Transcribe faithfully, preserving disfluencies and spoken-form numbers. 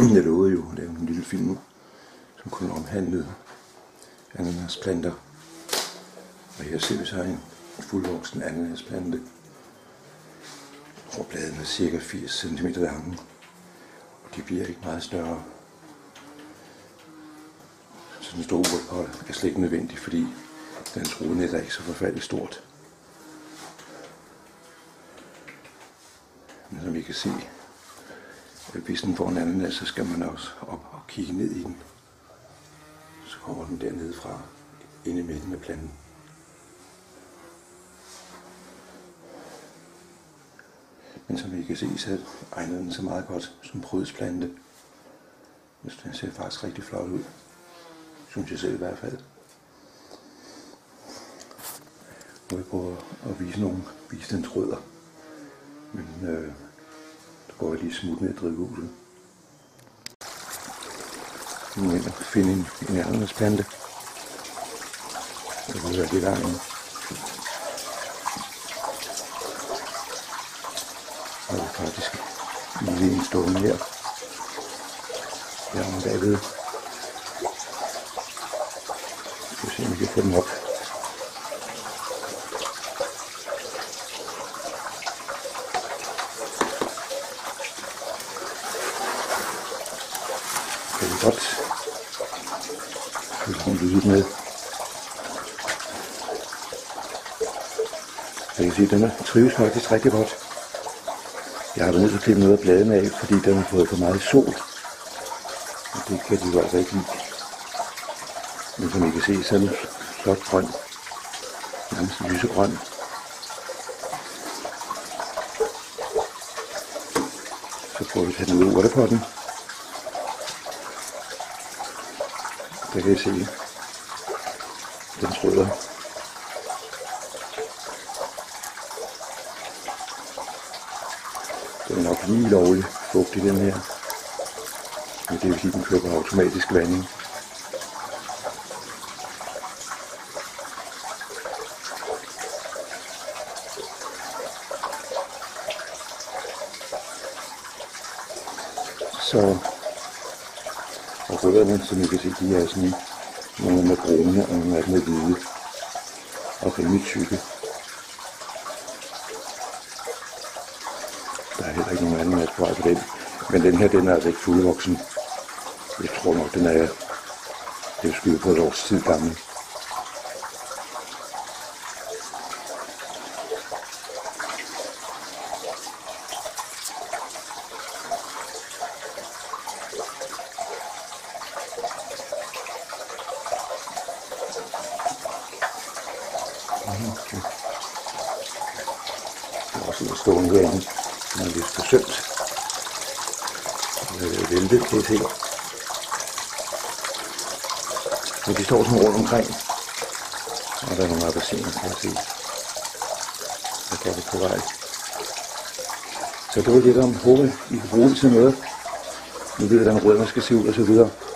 Jeg lovede jo at lave en lille film, som kunne omhandle ananasplanter. Og her ser vi så en fuldvoksen ananasplante, hvor bladene er cirka firs centimeter lange, og de bliver ikke meget større. Så den store urtpot er slet ikke nødvendig, fordi dens rodnet er ikke så forfærdeligt stort. Men som I kan se, hvis den får en ananas, så skal man også op og kigge ned i den. Så kommer den dernede fra, inde i midten af planten. Men som I kan se, så egner den sig meget godt som prydsplante. Den ser faktisk rigtig flot ud. Synes jeg selv i hvert fald. Nu vil jeg prøve at vise, nogle, vise dens rødder. Men øh, så går jeg lige smut ned i drivhuset. Nu vil jeg finde en, en ananasplante. Jeg vil være lidt langt. Og det er faktisk lige en stående her. Jeg er bagved. Vi skal se, om vi kan få den op. Det er godt. Det kommer lydet med. Jeg kan sige, at den trives faktisk rigtig godt. Jeg har været nødt til at klippe noget af bladene af, fordi den har fået for meget sol. Og det kan de jo altså ikke lide. Men som I kan se, så er den flot grøn. Nærmest lysegrøn. Så prøver vi at tage den ud af urtepotten. Der kan I se dens rødder. Den er nok lige lovlig fugtig, den her. Men det vil sige, at den kører på automatisk vanding. Så og rødderne, som I kan se, de er sådan nogle med brune og nogle med hvide og rimelig tykke. Der er heller ikke nogen anden mat på vej på den. Men den her, den er altså ikke fuldvoksen. Jeg tror nok, den er, det er skyde på et års tid gammel. Okay. Det er også en stående herinde. Den er lidt forsømt. Øh, væltet, kan I se. Men de står sådan rundt omkring. Og der er nogle appelsiner, kan jeg se. Der går det på vej. Så det var lidt om, håber I kan bruge det til noget. Nu ved jeg, hvordan rødderne skal se ud og så videre.